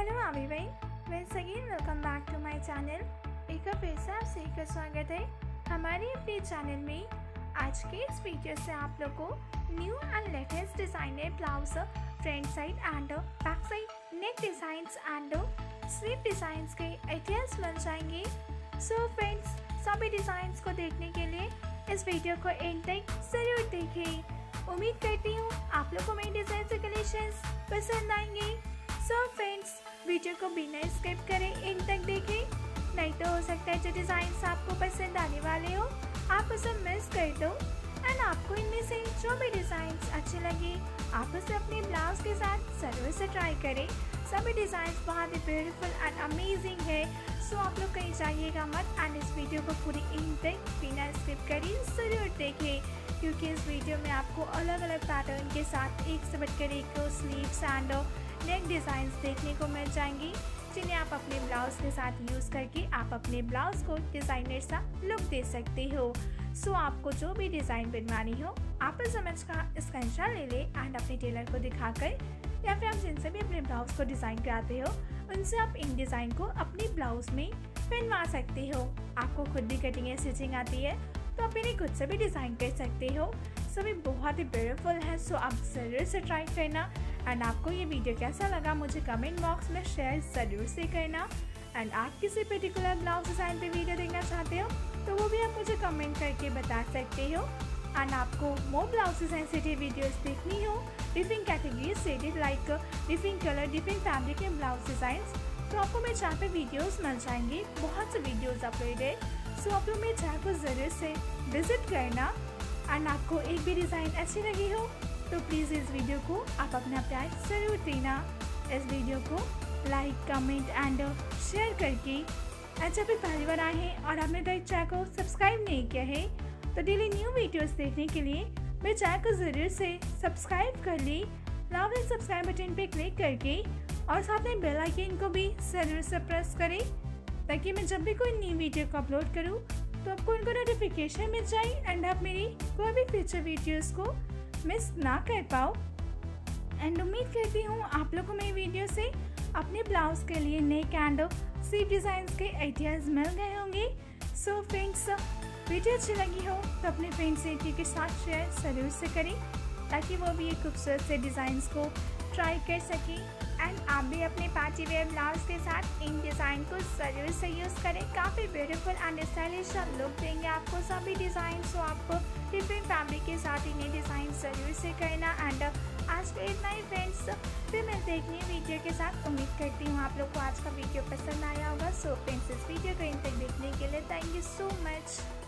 Hello everyone, once again welcome back to my channel. एक बार फिर से आप सभी का स्वागत है हमारे अपने चैनल में। आज के इस वीडियो से आप लोग को new and latest designer blouse front side and back side neck designs and sleeve designs के आइडियाज मिल जाएंगे। सो फ्रेंड्स, सभी डिजाइंस को देखने के लिए इस वीडियो को एंड तक जरूर देखें। उम्मीद करती हूँ आप लोग को मेरे डिजाइन के कलेक्शंस पसंद आएंगे। सो फ्रेंड्स, वीडियो को बिना स्किप करें एंड तक देखें, नहीं तो हो सकता है जो डिज़ाइंस आपको पसंद आने वाले हो आप उसे मिस कर दो। एंड आपको इनमें से जो भी डिज़ाइंस अच्छे लगे आप उसे अपने ब्लाउज के साथ ज़रूर से ट्राई करें। सभी डिज़ाइंस बहुत ही ब्यूटीफुल एंड अमेजिंग है। सो आप लोग कहीं जाइएगा मत एंड इस वीडियो को पूरी एंड तक बिना स्किप करें ज़रूर देखें, क्योंकि इस वीडियो में आपको अलग अलग पैटर्न के साथ एक से बढ़कर एक स्लीव्स एंड नेक डिज़ाइंस देखने को मिल जाएंगी, जिन्हें आप अपने ब्लाउज के साथ यूज़ करके आप अपने ब्लाउज को डिज़ाइनर सा लुक दे सकते हो। सो आपको जो भी डिज़ाइन बनवानी हो आप इस इमेज का स्क्रीनशॉट ले ले एंड अपने टेलर को दिखाकर या फिर आप जिनसे भी अपने ब्लाउज को डिज़ाइन कराते हो उनसे आप इन डिज़ाइन को अपने ब्लाउज में पहनवा सकते हो। आपको खुद भी कटिंग या स्टिचिंग आती है तो आप इन्हें खुद से भी डिज़ाइन कर सकते हो। सभी बहुत ही ब्यूटीफुल है। सो आप ज़रूर से ट्राई करना एंड आपको ये वीडियो कैसा लगा मुझे कमेंट बॉक्स में शेयर ज़रूर से करना। एंड आप किसी पर्टिकुलर ब्लाउज डिज़ाइन पे वीडियो देखना चाहते हो तो वो भी आप मुझे कमेंट करके बता सकते हो। एंड आपको मोर ब्लाउज डिज़ाइन से वीडियोज़ देखनी हो डिफरेंट कैटेगरीज से like different colour different fabric के ब्लाउज डिज़ाइंस, तो आपको मेरे चैनल पे वीडियोज़ मिल जाएंगे, बहुत से वीडियोज़ अपलोड है। सो आप लोग मेरे चैनल को ज़रूर से विजिट करना। एंड आपको एक भी डिज़ाइन अच्छी लगी हो तो प्लीज़ इस वीडियो को आप अपना प्यार ज़रूर देना। इस वीडियो को लाइक कमेंट एंड शेयर करके। एंड जब भी पहली बार आए हैं और आपने मेरे चैनल को सब्सक्राइब नहीं किया है तो डेली न्यू वीडियोस देखने के लिए मेरे चैनल को ज़रूर से सब्सक्राइब कर ले, लाइक एंड सब्सक्राइब बटन पे क्लिक करके और साथ में बेल आइकन को भी ज़रूर से प्रेस करें, ताकि मैं जब भी कोई नई वीडियो को अपलोड करूँ तो आपको उनको नोटिफिकेशन मिल जाए एंड आप मेरी कोई भी फ्यूचर वीडियोस को मिस ना कर पाओ। एंड उम्मीद करती हूँ आप लोगों को मेरी वीडियो से अपने ब्लाउज के लिए नेक एंड स्लीव डिज़ाइंस के आइडियाज़ मिल गए होंगे। सो फ्रेंड्स, वीडियो अच्छी लगी हो तो अपने फ्रेंड्स के साथ शेयर ज़रूर से करें, ताकि वो भी ये खूबसूरत से डिज़ाइंस को ट्राई कर सकें। एंड आप भी अपने पार्टी वेयर ब्लाउज के साथ इन डिज़ाइन को ज़रूर से यूज़ करें। काफ़ी ब्यूटीफुल एंड स्टाइलिश लुक देंगे आपको सभी डिज़ाइन। सो आपको डिफरेंट फैब्रिक के साथ इन्हें डिज़ाइन ज़रूर से करना। एंड आज के इतना ही फ्रेंड्स, फिर मैं देखनी वीडियो के साथ। उम्मीद करती हूँ आप लोग को आज का वीडियो पसंद आया होगा। सो फ्रेंड्स, इस वीडियो को इन तक देखने के लिए थैंक यू सो मच।